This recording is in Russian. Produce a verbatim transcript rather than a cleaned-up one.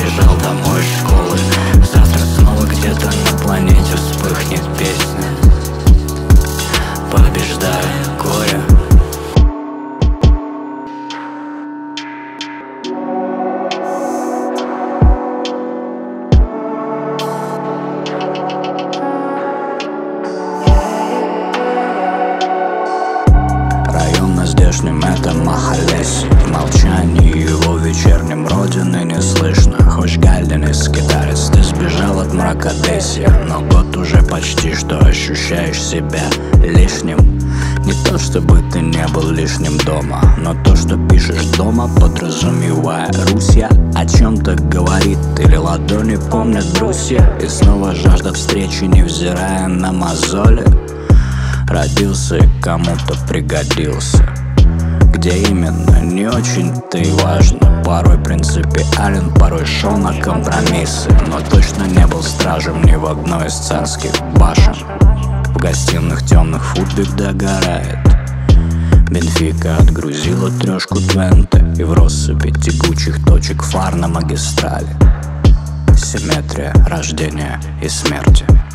сбежал домой из школы. Завтра снова где-то на планете вспыхнет песня, побеждая горе. На здешнем этом Махалесе, в молчании его вечернем родины не слышно. Хоть Гальден и скитарец, ты сбежал от мрака Одессе, но год уже почти что ощущаешь себя лишним. Не то чтобы ты не был лишним дома, но то, что пишешь дома, подразумевая Русь, о чем-то говорит, или ладони помнят брусья. И снова жажда встречи, невзирая на мозоли. Родился и кому-то пригодился. Где именно, не очень-то и важно. Порой принципиален, порой шел на компромиссы, но точно не был стражем ни в одной из царских башен. В гостиных темных футбик догорает. Бенфика отгрузила трешку Твенте, и в россыпи тягучих точек фар на магистрали симметрия рождения и смерти.